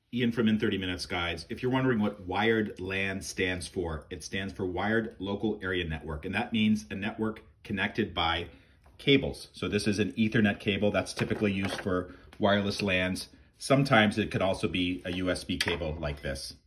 Ian from In 30 Minutes Guides. If you're wondering what wired LAN stands for, it stands for Wired Local Area Network, and that means a network connected by cables. So this is an Ethernet cable that's typically used for wireless LANs. Sometimes it could also be a USB cable like this.